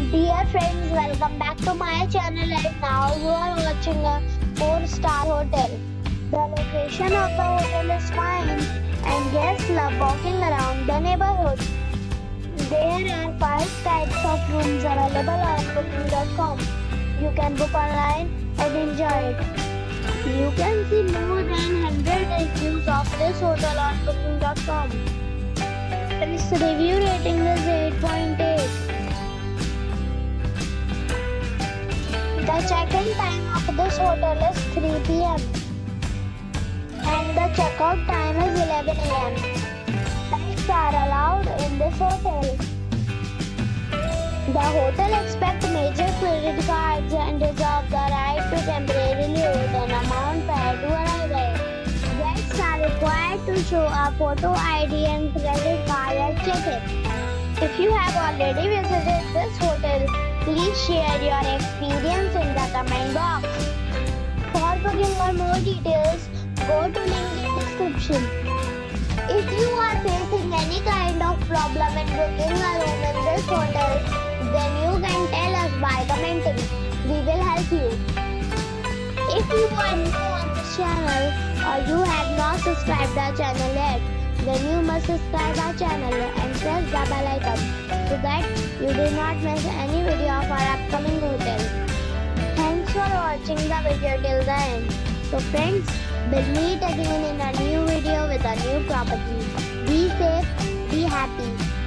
Dear friends, welcome back to my channel and now you are watching a 4-star hotel. The location of the hotel is fine and guests love walking around the neighborhood. There are 5 types of rooms available on booking.com. You can book online and enjoy it. You can see more than 100 reviews of this hotel on booking.com. Its review rating is 8.8. The check-in time of this hotel is 3 p.m. and the check-out time is 11 a.m. Pets are allowed in this hotel. The hotel accepts major credit cards and reserves the right to temporarily hold an amount prior to arrival. Guests are required to show a photo ID and credit card at check-in. If you have already visited this hotel, please share your experience in the comment box. For booking or more details, go to link in description. If you are facing any kind of problem in booking a room in this hotel, then you can tell us by commenting. We will help you. If you are new on this channel or you have not subscribed our channel yet, then you must subscribe our channel and press the bell icon so that you do not miss any video of our upcoming hotel. Thanks for watching the video till the end. So friends, we'll meet again in a new video with a new property. Be safe, be happy.